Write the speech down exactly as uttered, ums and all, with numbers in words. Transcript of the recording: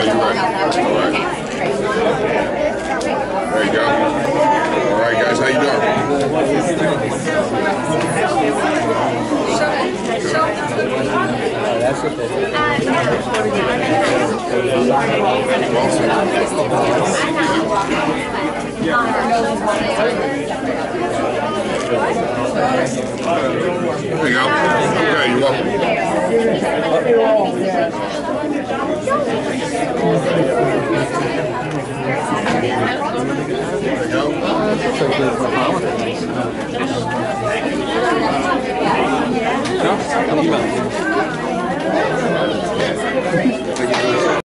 you're right. All right. There you go. All right, guys, how you doing? That's what that is. There you go. Okay, you're welcome. There you go.